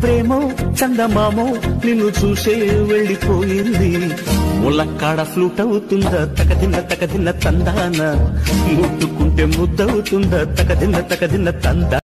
ప్రేమో చందమామో నిన్ను చూసే వెళ్ళిపోయింది. ములక్కాడ ఫ్లూట్ అవుతుందా తకదిన్న తందాన, ముట్టుకుంటే ముద్దవుతుందా తకదిన్న తందా.